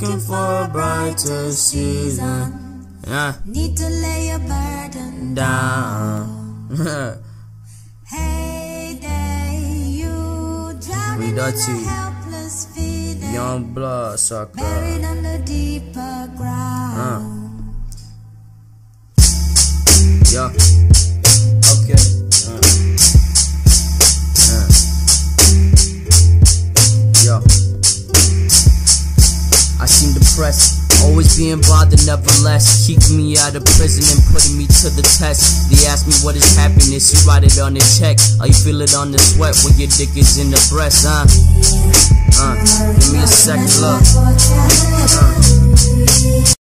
looking for a brighter season. Need to lay your burden down. Hey day, you drowning in a helpless feeling, Young bloodsucker, buried under deeper ground. Yeah. Okay. Yo. I seem depressed, always being bothered, nevertheless. Keeping me out of prison and putting me to the test. They ask me what is happiness, you write it on the check. Or you feel it on the sweat when your dick is in the breast, Give me a second look.